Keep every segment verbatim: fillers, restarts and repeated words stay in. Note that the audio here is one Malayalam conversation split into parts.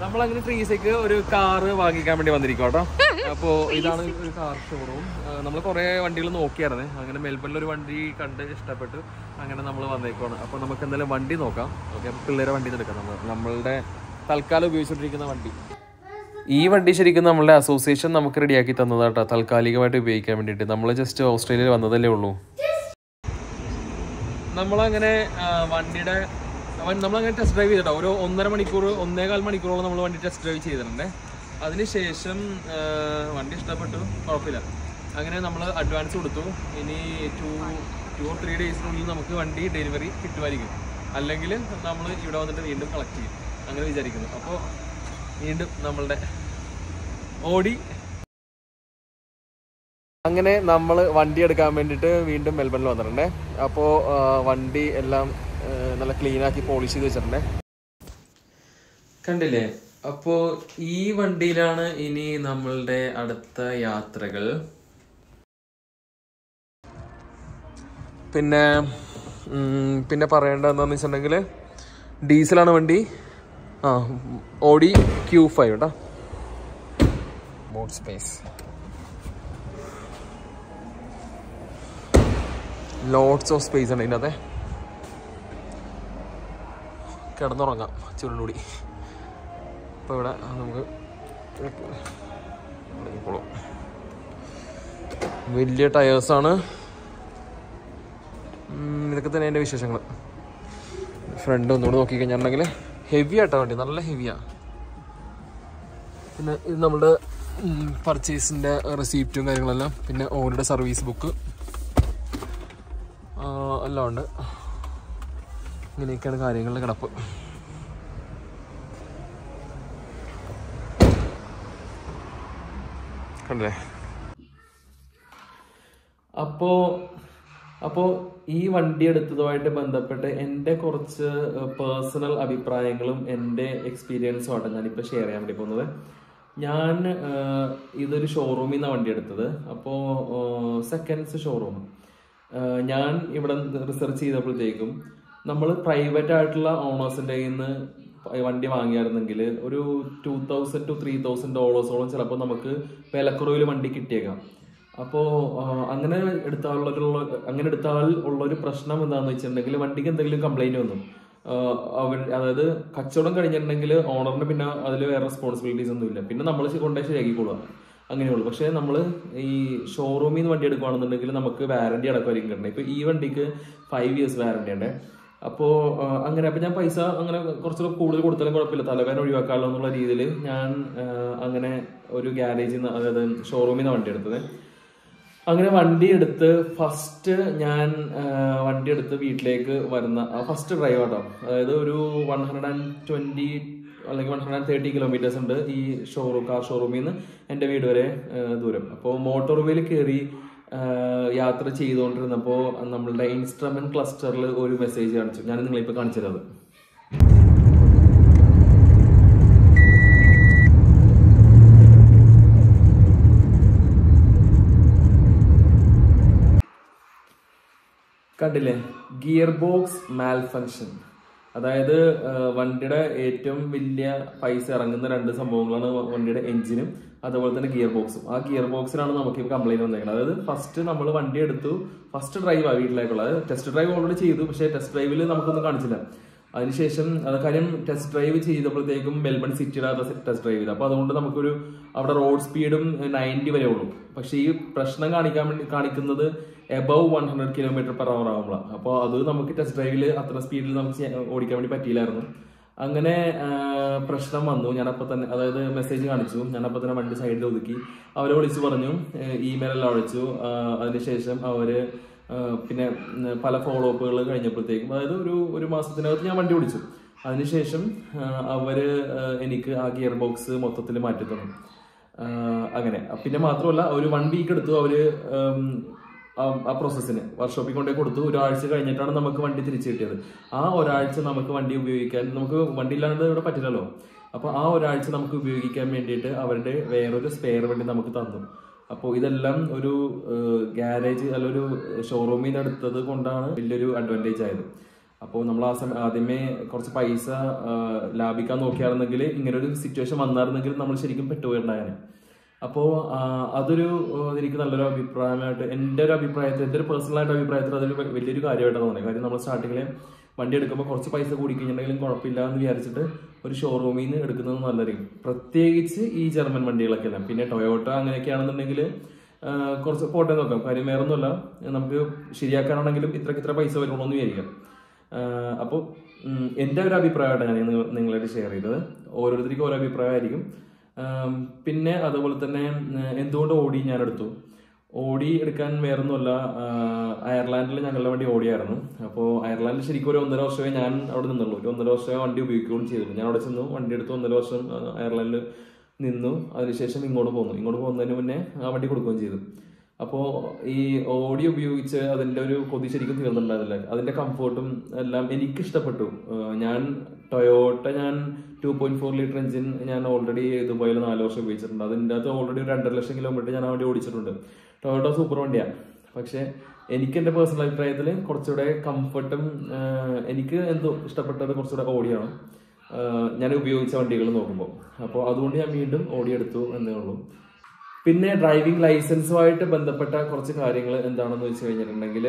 നമ്മളങ്ങനെ ട്രീസയ്ക്ക് ഒരു കാറ് വാങ്ങിക്കാൻ വേണ്ടി വന്നിരിക്കും കേട്ടോ. അപ്പോൾ ഇതാണ് ഒരു കാർ ഷോറൂം. നമ്മൾ കുറേ വണ്ടികൾ നോക്കിയായിരുന്നേ. അങ്ങനെ മെൽബണിൽ ഒരു വണ്ടി കണ്ട് ഇഷ്ടപ്പെട്ടു. അങ്ങനെ നമ്മൾ വന്നേക്കുവാണ്. അപ്പോൾ നമുക്ക് എന്തായാലും വണ്ടി നോക്കാം. ഓക്കെ, അപ്പോൾ പിള്ളേരെ വണ്ടി എടുക്കാം. നമ്മൾ നമ്മളുടെ തൽക്കാലം ഉപയോഗിച്ചുകൊണ്ടിരിക്കുന്ന വണ്ടി. ഈ വണ്ടി ശരിക്കും നമ്മളുടെ അസോസിയേഷൻ നമുക്ക് റെഡിയാക്കി തന്നതാട്ടോ, താൽക്കാലികമായിട്ട് ഉപയോഗിക്കാൻ വേണ്ടിയിട്ട്. നമ്മൾ ജസ്റ്റ് ഓസ്ട്രേലിയയിൽ വന്നതല്ലേ ഉള്ളൂ. നമ്മളങ്ങനെ വണ്ടിയുടെ നമ്മളങ്ങനെ ടെസ്റ്റ് ഡ്രൈവ് ചെയ്തിട്ടോ. ഒരു ഒന്നര മണിക്കൂർ ഒന്നേകാൽ മണിക്കൂറോളം നമ്മൾ വണ്ടി ടെസ്റ്റ് ഡ്രൈവ് ചെയ്തിട്ടുണ്ട്. അതിനുശേഷം വണ്ടി ഇഷ്ടപ്പെട്ടു, കുഴപ്പമില്ല. അങ്ങനെ നമ്മൾ അഡ്വാൻസ് കൊടുത്തു. ഇനി ടു ടു ഓർ ത്രീ ഡേയ്സിനുള്ളിൽ നമുക്ക് വണ്ടി ഡെലിവറി കിട്ടുമായിരിക്കും. അല്ലെങ്കിൽ നമ്മൾ ഇവിടെ വന്നിട്ട് വീണ്ടും കളക്ട് ചെയ്യും, അങ്ങനെ വിചാരിക്കുന്നു. അപ്പോൾ വീണ്ടും നമ്മളുടെ ഓടി അങ്ങനെ നമ്മൾ വണ്ടി എടുക്കാൻ വേണ്ടിയിട്ട് വീണ്ടും മെൽബണിൽ വന്നിട്ടുണ്ടേ. അപ്പോൾ വണ്ടി എല്ലാം നല്ല ക്ലീനാക്കി പോളിഷ് ചെയ്ത് വെച്ചിട്ടുണ്ടേ. കണ്ടില്ലേ? അപ്പോൾ ഈ വണ്ടിയിലാണ് ഇനി നമ്മളുടെ അടുത്ത യാത്രകൾ. പിന്നെ പിന്നെ പറയേണ്ടത് എന്താണെന്ന് വെച്ചിട്ടുണ്ടെങ്കിൽ ഡീസലാണ് വണ്ടി. ആ ഓഡി ക്യൂ ഫൈവ് കേട്ടോ. Boot space, lots of space ഉണ്ട് ഇതിനകത്തെ. കിടന്നുറങ്ങാം ചുരുണ്ടുകൂടി. അപ്പോൾ ഇവിടെ നമുക്ക് വലിയ ടയേഴ്സാണ്. ഇതൊക്കെ തന്നെ എൻ്റെ വിശേഷങ്ങൾ. ഫ്രണ്ട് ഒന്നുകൂടി നോക്കിക്കഴിഞ്ഞിട്ടുണ്ടെങ്കിൽ ഹെവി ആയിട്ടാണ് വണ്ടി, നല്ല ഹെവിയാണ്. പിന്നെ ഇത് നമ്മുടെ പർച്ചേസിൻ്റെ റെസീപ്റ്റും കാര്യങ്ങളെല്ലാം, പിന്നെ ഓരുടെ സർവീസ് ബുക്ക് എല്ലാം ഉണ്ട്. ഇങ്ങനെയൊക്കെയാണ് കാര്യങ്ങളുടെ കിടപ്പ്. കണ്ടേ? അപ്പോൾ അപ്പോൾ ഈ വണ്ടി എടുത്തതുമായിട്ട് ബന്ധപ്പെട്ട് എൻ്റെ കുറച്ച് പേഴ്സണൽ അഭിപ്രായങ്ങളും എൻ്റെ എക്സ്പീരിയൻസും ആണ് ഞാനിപ്പോൾ ഷെയർ ചെയ്യാൻ വേണ്ടി പോകുന്നത്. ഞാൻ ഇതൊരു ഷോറൂമിൽ നിന്നാണ് വണ്ടി എടുത്തത്. അപ്പോൾ സെക്കൻഡ്സ് ഷോറൂം. ഞാൻ ഇവിടെ റിസർച്ച് ചെയ്തപ്പോഴത്തേക്കും നമ്മൾ പ്രൈവറ്റ് ആയിട്ടുള്ള ഓണേഴ്സിൻ്റെ കയ്യിൽ നിന്ന് വണ്ടി വാങ്ങിയായിരുന്നെങ്കിൽ ഒരു two thousand two three thousand ഡോളേഴ്സോളം ചിലപ്പോൾ നമുക്ക് വിലക്കുറവിൽ വണ്ടി കിട്ടിയേക്കാം. അപ്പോൾ അങ്ങനെ എടുത്താലുള്ള അങ്ങനെ എടുത്താൽ ഉള്ളൊരു പ്രശ്നം എന്താണെന്ന് വെച്ചിട്ടുണ്ടെങ്കിൽ വണ്ടിക്ക് എന്തെങ്കിലും കംപ്ലൈൻറ്റ് വന്നു അവർ, അതായത് കച്ചവടം കഴിഞ്ഞിട്ടുണ്ടെങ്കിൽ ഓണറിന് പിന്നെ അതിൽ വേറെ റെസ്പോൺസിബിലിറ്റീസ് ഒന്നുമില്ല, പിന്നെ നമ്മൾ കൊണ്ടുപോയി ശരിയാക്കിക്കൊള്ളുക, അങ്ങനെയുള്ളൂ. പക്ഷേ നമ്മൾ ഈ ഷോറൂമിൽ നിന്ന് വണ്ടി എടുക്കുകയാണെന്നുണ്ടെങ്കിൽ നമുക്ക് വാറണ്ടി അടക്കമായിരിക്കും കിട്ടണം. ഇപ്പോൾ ഈ വണ്ടിക്ക് ഫൈവ് ഇയേഴ്സ് വാറണ്ടി ഉണ്ട്. അപ്പോൾ അങ്ങനെ അപ്പോൾ ഞാൻ പൈസ അങ്ങനെ കുറച്ചുകൂടെ കൂടുതൽ കൊടുത്താലും കുഴപ്പമില്ല, തലവേദന ഒഴിവാക്കാമല്ലോ എന്നുള്ള രീതിയിൽ ഞാൻ അങ്ങനെ ഒരു ഗ്യാരേജിൽ നിന്ന്, അതായത് ഷോറൂമിൽ നിന്ന് വണ്ടി എടുത്തത്. അങ്ങനെ വണ്ടി എടുത്ത് ഫസ്റ്റ് ഞാൻ വണ്ടി എടുത്ത് വീട്ടിലേക്ക് വരുന്ന ഫസ്റ്റ് ഡ്രൈവ് ആട്ടോ. അതായത് ഒരു വൺ ഹൺഡ്രഡ് ആൻഡ് ട്വൻറ്റി അല്ലെങ്കിൽ one hundred and thirty kilometres ഉണ്ട് ഈ ഷോറൂം കാർ ഷോറൂമിൽ നിന്ന് എൻ്റെ വീട് വരെ ദൂരം. അപ്പോൾ മോട്ടോർ വേയിൽ കയറി യാത്ര ചെയ്തുകൊണ്ടിരുന്നപ്പോൾ നമ്മളുടെ ഇൻസ്ട്രുമെന്റ് ക്ലസ്റ്ററിൽ ഒരു മെസ്സേജ് കാണിച്ചു. ഞാൻ നിങ്ങളിപ്പോൾ കാണിച്ചത് കണ്ടില്ലേ? Gear box malfunction. അതായത് വണ്ടിയുടെ ഏറ്റവും വലിയ പൈസ ഇറങ്ങുന്ന രണ്ട് സംഭവങ്ങളാണ് വണ്ടിയുടെ എഞ്ചിനും അതുപോലെ തന്നെ ഗിയർ ബോക്സും. ആ ഗിയർ ബോക്സിലാണ് നമുക്ക് ഇപ്പോൾ കംപ്ലൈന്റ് വന്നേക്കുന്നത്. അതായത് ഫസ്റ്റ് നമ്മൾ വണ്ടി എടുത്തു, ഫസ്റ്റ് ഡ്രൈവ് ആ വീട്ടിലേക്കുള്ള, അതായത് ടെസ്റ്റ് ഡ്രൈവ് ഓൾറെഡി ചെയ്തു, പക്ഷേ ടെസ്റ്റ് ഡ്രൈവിൽ നമുക്കൊന്നും കാണിച്ചില്ല. അതിനുശേഷം അത് കാര്യം ടെസ്റ്റ് ഡ്രൈവ് ചെയ്തപ്പോഴത്തേക്കും മെൽബൺ സിറ്റിയുടെ ടെസ്റ്റ് ഡ്രൈവ് ചെയ്തു. അപ്പോൾ അതുകൊണ്ട് നമുക്കൊരു അവിടെ റോഡ് സ്പീഡും നയൻറ്റി വരെ ഉള്ളൂ. പക്ഷേ ഈ പ്രശ്നം കാണിക്കാൻ വേണ്ടി കാണിക്കുന്നത് above one hundred kilometre per hour ആകുമ്പോഴാണ്. അപ്പോൾ അത് നമുക്ക് ടെസ്റ്റ് ഡ്രൈവിൽ അത്ര സ്പീഡിൽ നമുക്ക് ഓടിക്കാൻ വേണ്ടി പറ്റിയില്ലായിരുന്നു. അങ്ങനെ പ്രശ്നം വന്നു. ഞാനപ്പോൾ തന്നെ, അതായത് മെസ്സേജ് കാണിച്ചു, ഞാനപ്പോൾ തന്നെ വണ്ടി സൈഡിൽ ഒതുക്കി. അവരെ വിളിച്ചു പറഞ്ഞു, ഇമെയിൽ എല്ലാം അയച്ചു. അതിനുശേഷം അവർ പിന്നെ പല ഫോളോ അപ്പുകൾ കഴിഞ്ഞപ്പോഴത്തേക്കും, അതായത് ഒരു ഒരു മാസത്തിനകത്ത് ഞാൻ വണ്ടി ഓടിച്ചു. അതിനുശേഷം അവർ എനിക്ക് ആ ഗിയർ ബോക്സ് മൊത്തത്തിൽ മാറ്റി തന്നു. അങ്ങനെ പിന്നെ മാത്രമല്ല ഒരു വൺ വീക്ക് എടുത്തു അവർ ആ പ്രോസസ്സിന് വർക്ക്ഷോപ്പിൽ കൊണ്ടേ കൊടുത്തു. ഒരാഴ്ച കഴിഞ്ഞിട്ടാണ് നമുക്ക് വണ്ടി തിരിച്ചു കിട്ടിയത്. ആ ഒരാഴ്ച നമുക്ക് വണ്ടി ഉപയോഗിക്കാൻ, നമുക്ക് വണ്ടി ഇല്ലാണ്ട് ഇവിടെ പറ്റില്ലല്ലോ. അപ്പോൾ ആ ഒരാഴ്ച നമുക്ക് ഉപയോഗിക്കാൻ വേണ്ടിയിട്ട് അവരുടെ വേറൊരു സ്പെയർ വണ്ടി നമുക്ക് തന്നു. അപ്പോൾ ഇതെല്ലാം ഒരു ഗ്യാരേജ് അല്ലൊരു ഷോറൂമിൽ നിന്ന് എടുത്തത് കൊണ്ടാണ് വലിയൊരു അഡ്വാൻറ്റേജ് ആയത്. അപ്പോൾ നമ്മൾ ആ സമയം ആദ്യമേ കുറച്ച് പൈസ ലാഭിക്കാൻ നോക്കിയായിരുന്നെങ്കിൽ ഇങ്ങനെ ഒരു സിറ്റുവേഷൻ വന്നായിരുന്നെങ്കിൽ നമ്മൾ ശരിക്കും പെട്ടുപോയിട്ടുണ്ടായാണ്. അപ്പോൾ അതൊരു എനിക്ക് നല്ലൊരു അഭിപ്രായമായിട്ട്, എൻ്റെ ഒരു അഭിപ്രായത്തിൽ, എൻ്റെ ഒരു പേഴ്സണലായിട്ട് അഭിപ്രായത്തിൽ അതൊരു വലിയൊരു കാര്യമായിട്ടാണ് തോന്നിയത്. കാര്യം നമ്മൾ സ്റ്റാർട്ടിങ്ങിൽ വണ്ടി എടുക്കുമ്പോൾ കുറച്ച് പൈസ കൂടി കഴിഞ്ഞിട്ടുണ്ടെങ്കിലും കുഴപ്പമില്ല എന്ന് വിചാരിച്ചിട്ട് ഒരു ഷോറൂമിൽ നിന്ന് എടുക്കുന്നത് നല്ലതായിരിക്കും, പ്രത്യേകിച്ച് ഈ ജർമ്മൻ വണ്ടികളൊക്കെ എല്ലാം. പിന്നെ ടൊയോട്ട അങ്ങനെയൊക്കെയാണെന്നുണ്ടെങ്കിൽ കുറച്ച് പോട്ടെ നോക്കാം, കാര്യം വേറെ ഒന്നുമല്ല, നമുക്ക് ശരിയാക്കാനാണെങ്കിലും ഇത്രക്ക് ഇത്ര പൈസ വരുള്ളൂ എന്ന് വിചാരിക്കാം. അപ്പോൾ എൻ്റെ ഒരു അഭിപ്രായമായിട്ടാണ് ഞാൻ നിങ്ങളായിട്ട് ഷെയർ ചെയ്തത്. ഓരോരുത്തർക്കും ഓരോ അഭിപ്രായമായിരിക്കും. പിന്നെ അതുപോലെ തന്നെ എന്തുകൊണ്ട് ഓടി ഞാൻ എടുത്തു, ഓടി എടുക്കാൻ വേറൊന്നുമല്ല, അയർലാൻഡിൽ ഞങ്ങളുടെ വണ്ടി ഓടിയായിരുന്നു. അപ്പോൾ അയർലാൻഡിൽ ശരിക്കും ഒരു ഒന്നര വർഷമേ ഞാൻ അവിടെ നിന്നുള്ളൂ, ഒരു ഒന്നര വർഷമേ വണ്ടി ഉപയോഗിക്കുകയും ചെയ്തിട്ടുള്ളൂ. ഞാൻ അവിടെ ചെന്നു, വണ്ടി എടുത്തു, ഒന്നര വർഷം അയർലാൻഡിൽ നിന്നു, അതിനുശേഷം ഇങ്ങോട്ട് പോന്നു. ഇങ്ങോട്ട് പോകുന്നതിന് മുന്നേ ആ വണ്ടി കൊടുക്കുകയും ചെയ്തു. അപ്പോൾ ഈ ഓടി ഉപയോഗിച്ച് അതിൻ്റെ ഒരു കൊതി ശരിക്കും തീർന്നിട്ടുണ്ടായിരുന്നില്ല. അതിൻ്റെ കംഫർട്ടും എല്ലാം എനിക്ക് ഇഷ്ടപ്പെട്ടു. ഞാൻ ടൊയോട്ട ഞാൻ two point four litre engine ഞാൻ ഓൾറെഡി ദുബായിൽ നാല് വർഷം ഉപയോഗിച്ചിട്ടുണ്ട്. അതിൻ്റെ അകത്ത് ഓൾറെഡി ഒരു രണ്ടര ലക്ഷം കിലോമീറ്റർ ഞാൻ ആ വണ്ടി ഓടിച്ചിട്ടുണ്ട്. ടൊയോട്ട സൂപ്പർ വണ്ടിയാണ്. പക്ഷെ എനിക്ക് എൻ്റെ പേഴ്സണൽ അഭിപ്രായത്തിൽ കുറച്ചുകൂടെ കംഫർട്ടും എനിക്ക് എന്തോ ഇഷ്ടപ്പെട്ടത് കുറച്ചുകൂടെ ഓടിയാണ് ഞാൻ ഉപയോഗിച്ച വണ്ടികൾ നോക്കുമ്പോൾ. അപ്പോൾ അതുകൊണ്ട് ഞാൻ വീണ്ടും ഓടിയെടുത്തു എന്നേ ഉള്ളൂ. പിന്നെ ഡ്രൈവിംഗ് ലൈസൻസുമായിട്ട് ബന്ധപ്പെട്ട കുറച്ച് കാര്യങ്ങൾ എന്താണെന്ന് വെച്ച് കഴിഞ്ഞിട്ടുണ്ടെങ്കിൽ,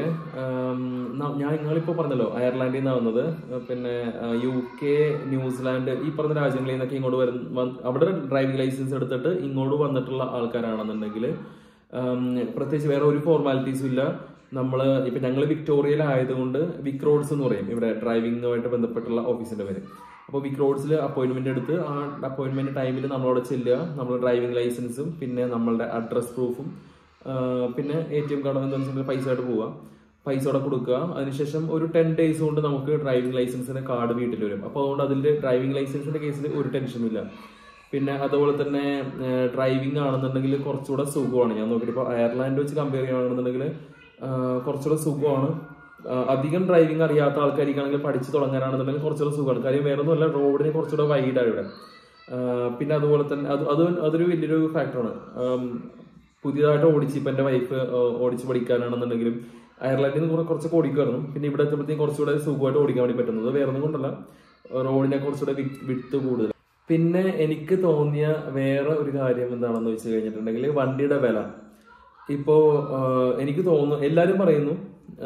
ഞാൻ നിങ്ങളിപ്പോൾ പറഞ്ഞല്ലോ അയർലാൻഡിൽ നിന്നാണ് വന്നത്, പിന്നെ യു കെ, ന്യൂസിലാൻഡ്, ഈ പറഞ്ഞ രാജ്യങ്ങളിൽ നിന്നൊക്കെ ഇങ്ങോട്ട് വരുന്ന അവിടെ ഡ്രൈവിംഗ് ലൈസൻസ് എടുത്തിട്ട് ഇങ്ങോട്ട് വന്നിട്ടുള്ള ആൾക്കാരാണെന്നുണ്ടെങ്കിൽ പ്രത്യേകിച്ച് വേറെ ഒരു ഫോർമാലിറ്റീസും ഇല്ല. നമ്മൾ ഇപ്പം ഞങ്ങൾ വിക്ടോറിയയിലായതുകൊണ്ട് വിക് റോഡ്സ് എന്ന് പറയും ഇവിടെ ഡ്രൈവിംഗുമായിട്ട് ബന്ധപ്പെട്ടുള്ള ഓഫീസിന്റെ പേര്. അപ്പോൾ വിക് റോഡ്സിൽ അപ്പോയിന്റ്മെന്റ് എടുത്ത് ആ അപ്പോയിന്റ്മെന്റ് ടൈമിൽ നമ്മളവിടെ ചെല്ലുക, നമ്മൾ ഡ്രൈവിംഗ് ലൈസൻസും പിന്നെ നമ്മളുടെ അഡ്രസ് പ്രൂഫും പിന്നെ എ ടി എം കാർഡ് എന്താണെന്ന് പൈസ ആയിട്ട് പോവുക, പൈസ അവിടെ കൊടുക്കുക. അതിനുശേഷം ഒരു ടെൻ ഡേയ്സ് കൊണ്ട് നമുക്ക് ഡ്രൈവിംഗ് ലൈസൻസിന്റെ കാർഡ് വീട്ടിൽ വരും. അപ്പോൾ അതുകൊണ്ട് അതിന്റെ ഡ്രൈവിംഗ് ലൈസൻസിന്റെ കേസിൽ ഒരു ടെൻഷനും ഇല്ല. പിന്നെ അതുപോലെ തന്നെ ഡ്രൈവിംഗ് ആണെന്നുണ്ടെങ്കിൽ കുറച്ചുകൂടെ സുഖമാണ്. ഞാൻ നോക്കിയിട്ട് ഇപ്പോൾ അയർലാൻഡ് വെച്ച് കമ്പയർ ചെയ്യുകയാണെന്നുണ്ടെങ്കിൽ കുറച്ചുകൂടെ സുഖമാണ്. അധികം ഡ്രൈവിംഗ് അറിയാത്ത ആൾക്കാർക്കാണെങ്കിൽ പഠിച്ചു തുടങ്ങാനാണെന്നുണ്ടെങ്കിൽ കുറച്ചുകൂടെ സുഖമാണ്. കാര്യം വേറെ ഒന്നുമല്ല, റോഡിന് കുറച്ചുകൂടെ വൈഡാണ് ഇവിടെ. പിന്നെ അതുപോലെ തന്നെ അത് അത് അതൊരു വലിയൊരു ഫാക്ടറാണ്. പുതിയതായിട്ട് ഓടിച്ച് ഇപ്പം എൻ്റെ വൈഫ് ഓടിച്ച് പഠിക്കാനാണെന്നുണ്ടെങ്കിലും അയർലാൻഡിൽ നിന്ന് കുറെ കുറച്ചൊക്കെ ഓടിക്കുമായിരുന്നു. പിന്നെ ഇവിടെ എത്തുമ്പോഴത്തേക്കും കുറച്ചുകൂടെ സുഖമായിട്ട് ഓടിക്കാൻ വേണ്ടി പറ്റുന്നത്. വേറെ ഒന്നും കൊണ്ടല്ല, റോഡിനെ കുറച്ചുകൂടെ വിട്ട് കൂടുതൽ. പിന്നെ എനിക്ക് തോന്നിയ വേറെ ഒരു കാര്യം എന്താണെന്ന് വെച്ച് കഴിഞ്ഞിട്ടുണ്ടെങ്കിൽ വണ്ടിയുടെ വില. ഇപ്പോ എനിക്ക് തോന്നുന്നു എല്ലാവരും പറയുന്നു,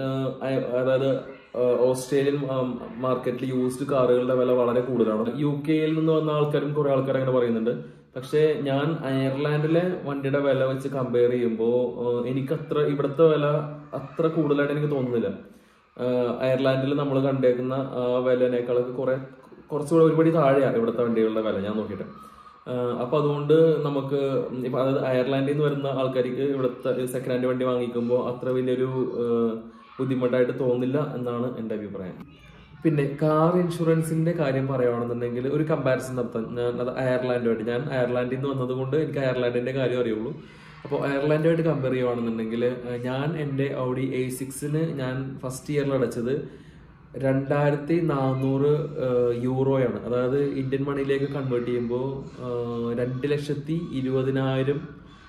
അതായത് ഓസ്ട്രേലിയൻ മാർക്കറ്റിൽ യൂസ്ഡ് കാറുകളുടെ വില വളരെ കൂടുതലാണ്. യു കെയിൽ നിന്ന് വന്ന ആൾക്കാരും കുറെ ആൾക്കാർ അങ്ങനെ പറയുന്നുണ്ട്. പക്ഷെ ഞാൻ അയർലാൻഡിലെ വണ്ടിയുടെ വില വെച്ച് കമ്പയർ ചെയ്യുമ്പോൾ എനിക്ക് അത്ര ഇവിടുത്തെ വില അത്ര കൂടുതലായിട്ട് എനിക്ക് തോന്നുന്നില്ല. അയർലാൻഡിൽ നമ്മൾ കണ്ടേക്കുന്ന ആ വിലനേക്കാളൊക്കെ കുറെ കുറച്ചുകൂടെ ഒരുപടി താഴെയാണ് ഇവിടുത്തെ വണ്ടികളുടെ വില ഞാൻ നോക്കിയിട്ട്. അപ്പൊ അതുകൊണ്ട് നമുക്ക് ഇപ്പൊ അതായത് അയർലാൻഡിൽ നിന്ന് വരുന്ന ആൾക്കാർക്ക് ഇവിടുത്തെ സെക്കൻഡ് ഹാൻഡ് വണ്ടി വാങ്ങിക്കുമ്പോൾ അത്ര വലിയൊരു ബുദ്ധിമുട്ടായിട്ട് തോന്നില്ല എന്നാണ് എൻ്റെ അഭിപ്രായം. പിന്നെ കാർ ഇൻഷുറൻസിന്റെ കാര്യം പറയുകയാണെന്നുണ്ടെങ്കിൽ ഒരു കമ്പാരിസൺ നടത്താൻ ഞാൻ അത് അയർലാൻഡുമായിട്ട്, ഞാൻ അയർലാൻഡിൽ നിന്ന് വന്നത് കൊണ്ട് എനിക്ക് അയർലാൻഡിന്റെ കാര്യം അറിയുള്ളൂ. അപ്പോൾ അയർലാൻഡുമായിട്ട് കമ്പയർ ചെയ്യുകയാണെന്നുണ്ടെങ്കിൽ ഞാൻ എൻ്റെ ഔഡി എ സിക്സിന് ഞാൻ ഫസ്റ്റ് ഇയറിൽ അടച്ചത് രണ്ടായിരത്തി നാനൂറ് യൂറോയാണ്. അതായത് ഇന്ത്യൻ മണിയിലേക്ക് കൺവേർട്ട് ചെയ്യുമ്പോൾ രണ്ട് ലക്ഷത്തി ഇരുപതിനായിരം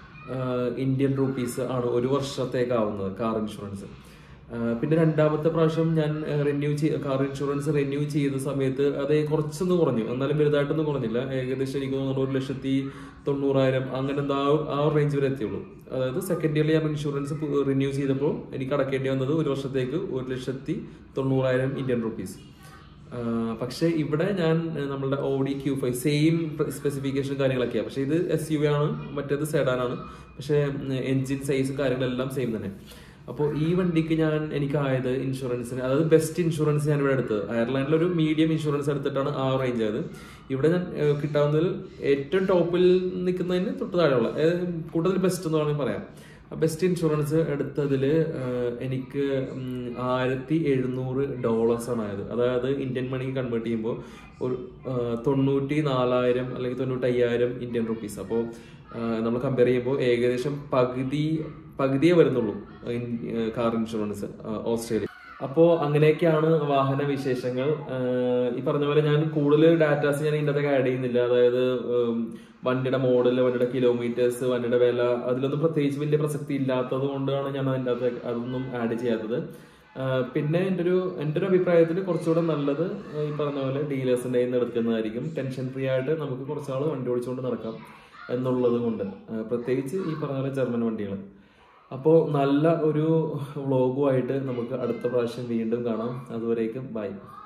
ഇന്ത്യൻ റുപ്പീസ് ആണ് ഒരു വർഷത്തേക്കാവുന്നത് കാർ ഇൻഷുറൻസ്. പിന്നെ രണ്ടാമത്തെ പ്രാവശ്യം ഞാൻ റിന്യൂ ചെയ് കാർ ഇൻഷുറൻസ് റിന്യൂ ചെയ്ത സമയത്ത് അത് കുറച്ചൊന്ന് കുറഞ്ഞു, എന്നാലും വലുതായിട്ടൊന്നും കുറഞ്ഞില്ല. ഏകദേശം എനിക്ക് തോന്നുന്നു ഒരു ലക്ഷത്തി തൊണ്ണൂറായിരം അങ്ങനെ എന്താ ആ റേഞ്ച് വരെ എത്തിയുള്ളൂ. അതായത് സെക്കൻഡ് ഇയറിൽ ഞാൻ ഇൻഷുറൻസ് റിന്യൂ ചെയ്തപ്പോൾ എനിക്ക് അടക്കേണ്ടി വന്നത് ഒരു വർഷത്തേക്ക് ഒരു ലക്ഷത്തി തൊണ്ണൂറായിരം ഇന്ത്യൻ റുപ്പീസ്. പക്ഷെ ഇവിടെ ഞാൻ നമ്മളുടെ Audi Q five same specification കാര്യങ്ങളൊക്കെയാണ്. പക്ഷെ ഇത് എസ് യു ആണ്, മറ്റേത് സെഡാനാണ്. പക്ഷെ എൻജിൻ സൈസും കാര്യങ്ങളെല്ലാം സെയിം തന്നെ. അപ്പോൾ ഈ വണ്ടിക്ക് ഞാൻ എനിക്കായത് ഇൻഷുറൻസിന്, അതായത് ബെസ്റ്റ് ഇൻഷുറൻസ് ഞാൻ ഇവിടെ എടുത്തത് അയർലാൻഡിൽ ഒരു മീഡിയം ഇൻഷുറൻസ് എടുത്തിട്ടാണ് ആ റേഞ്ച് ആയത്. ഇവിടെ ഞാൻ കിട്ടാവുന്നതിൽ ഏറ്റവും ടോപ്പിൽ നിൽക്കുന്നതിന് തൊട്ട് താഴെയുള്ള കൂടുതൽ ബെസ്റ്റ് എന്ന് വേണമെങ്കിൽ പറയാം. ബെസ്റ്റ് ഇൻഷുറൻസ് എടുത്തതിൽ എനിക്ക് ആയിരത്തി എഴുന്നൂറ് ഡോളേഴ്സാണ് ആയത്. അതായത് ഇന്ത്യൻ മണിക്ക് കൺവേർട്ട് ചെയ്യുമ്പോൾ ഒരു തൊണ്ണൂറ്റി നാലായിരം അല്ലെങ്കിൽ തൊണ്ണൂറ്റി അയ്യായിരം ഇന്ത്യൻ റുപ്പീസ്. അപ്പോൾ നമ്മൾ കമ്പയർ ചെയ്യുമ്പോൾ ഏകദേശം പകുതി പകുതിയേ വരുന്നുള്ളൂ കാർ ഇൻഷുറൻസ് ഓസ്ട്രേലിയ. അപ്പോൾ അങ്ങനെയൊക്കെയാണ് വാഹന വിശേഷങ്ങൾ. ഈ പറഞ്ഞ പോലെ ഞാൻ കൂടുതൽ ഡാറ്റാസ് ഞാൻ ഇതിൻ്റെ അകത്തൊക്കെ ആഡ് ചെയ്യുന്നില്ല. അതായത് വണ്ടിയുടെ മോഡൽ, വണ്ടിയുടെ കിലോമീറ്റേഴ്സ്, വണ്ടിയുടെ വില, അതിലൊന്നും പ്രത്യേകിച്ച് വലിയ പ്രസക്തി ഇല്ലാത്തത് കൊണ്ടാണ് ഞാൻ അതിൻ്റെ അകത്ത് അതൊന്നും ആഡ് ചെയ്യാത്തത്. പിന്നെ എൻ്റെ ഒരു എൻ്റെ ഒരു അഭിപ്രായത്തിൽ കുറച്ചുകൂടെ നല്ലത് ഈ പറഞ്ഞ പോലെ ഡീലേഴ്സിൻ്റെ കയ്യിൽ നിന്ന് എടുക്കുന്നതായിരിക്കും. ടെൻഷൻ ഫ്രീ ആയിട്ട് നമുക്ക് കുറച്ചാൾ വണ്ടി ഓടിച്ചുകൊണ്ട് നടക്കാം എന്നുള്ളത് കൊണ്ട്, പ്രത്യേകിച്ച് ഈ പറഞ്ഞ പോലെ ജർമ്മൻ വണ്ടികൾ. അപ്പോൾ നല്ല ഒരു വ്ളോഗുമായിട്ട് നമുക്ക് അടുത്ത പ്രാവശ്യം വീണ്ടും കാണാം. അതുവരേക്കും ബൈ.